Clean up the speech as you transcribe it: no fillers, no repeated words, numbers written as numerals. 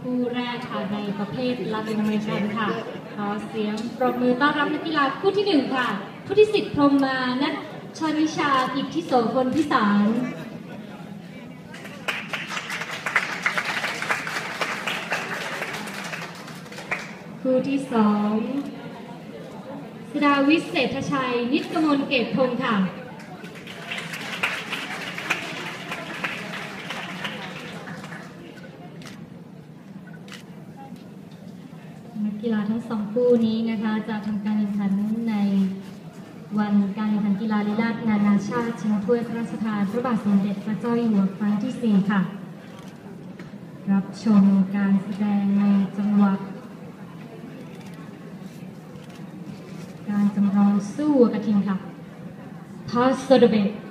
คู่แรกค่ะในประเภทลาตินอเมริกันค่ะขอเสียงปรบมือต้อนรับนักกีฬาคู่ที่1ค่ะผู้ที่10พรหมมานัทชนิชาอิทธิโสพลพิสารคู่ที่2ศิราวิทย์เศรษฐชัยนิตกมลเกตพงศ์ค่ะนักกีฬาทั้ง2คู่นี้นะคะจะทำการแข่งขันในวันการแข่งขันกีฬาลีลาศนานาชาติชิงถ้วยพระราชทานพระบาทสมเด็จพระเจ้าอยู่หัวครั้งที่4ค่ะรับชมการแสดงในจังหวะการจำลองสู้กระทิงค่ะ Pass the debate